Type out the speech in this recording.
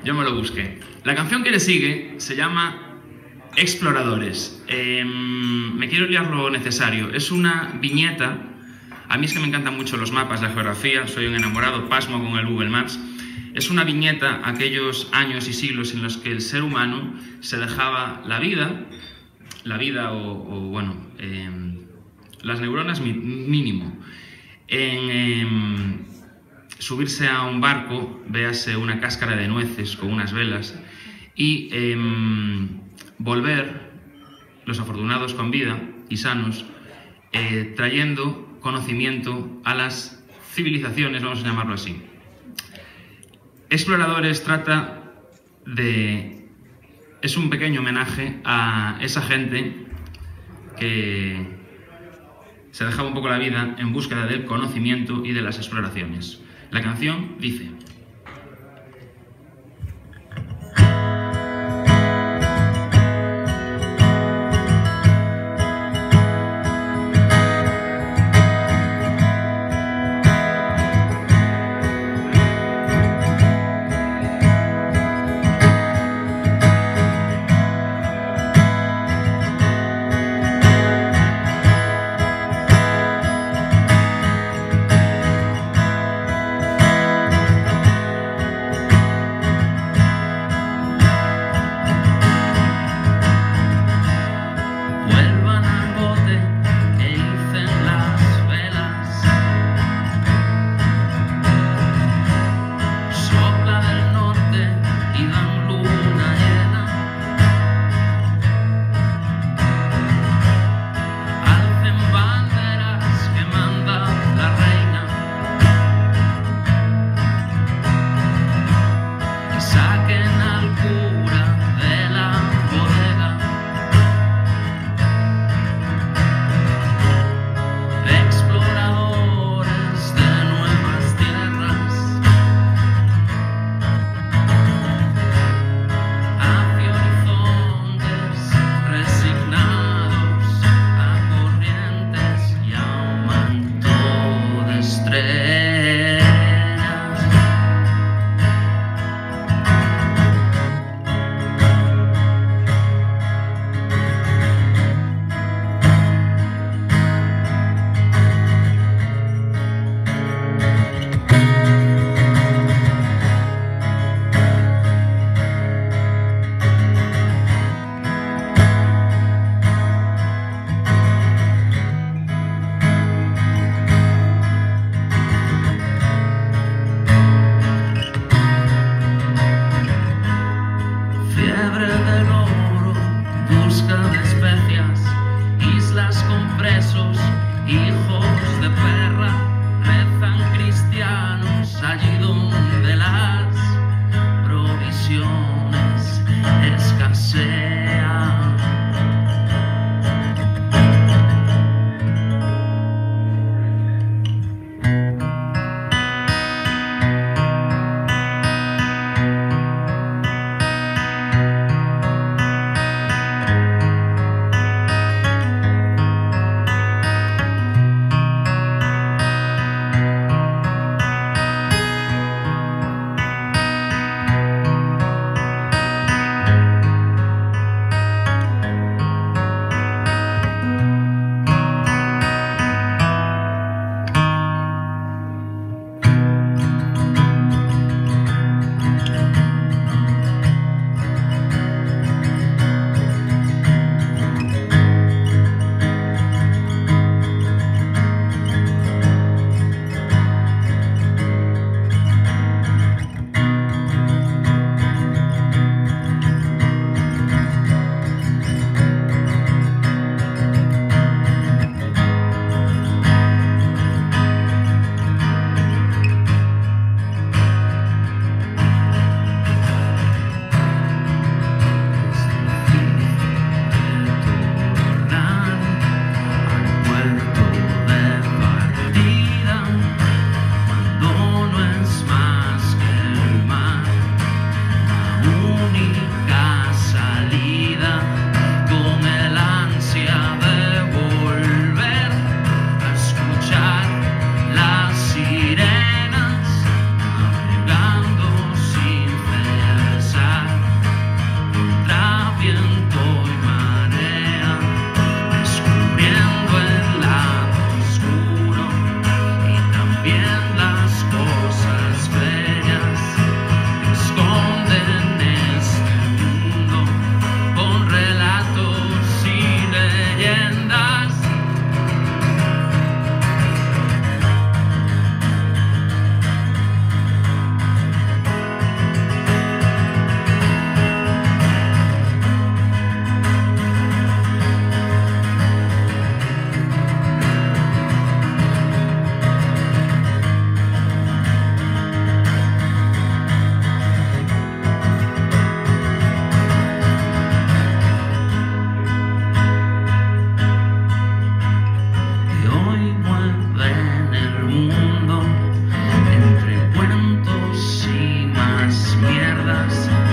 yo me lo busqué. La canción que le sigue se llama Exploradores. Me quiero liar lo necesario. Es una viñeta. A mí es que me encantan mucho los mapas, la geografía, soy un enamorado, pasmo con el Google Maps. Es una viñeta a aquellos años y siglos en los que el ser humano se dejaba la vida las neuronas mínimo, en subirse a un barco, véase una cáscara de nueces con unas velas, y volver, los afortunados con vida y sanos, trayendo conocimiento a las civilizaciones, vamos a llamarlo así. Exploradores trata de... es un pequeño homenaje a esa gente que se dejaba un poco la vida en búsqueda del conocimiento y de las exploraciones. La canción dice... coordenadas.